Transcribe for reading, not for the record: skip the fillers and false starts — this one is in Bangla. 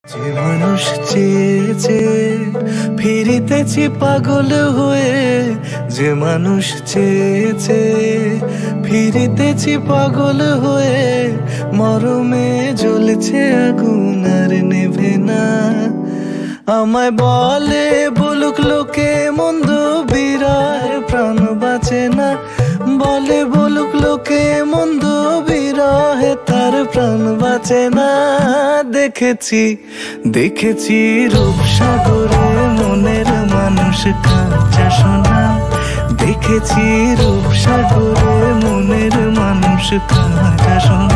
যে মানুষ চেয়েছে ফিরিতেছি পাগল হয়ে, যে মানুষ চেয়েছে ফিরিতেছি পাগল হয়ে, মরমে জ্বলছে আগুন আর নেভে না। আমায় বলে বলুক লোকে মন্দ বিরহ প্রাণ বাঁচে না, বলে বলুক লোকে মন্দ বিরহে তার প্রাণ বাঁচে না। দেখেছি দেখেছি রূপসাগরে মনের মানুষ কাঁচা সোনা, দেখেছি রূপসাগরে মনের মানুষ কাঁচা সোনা।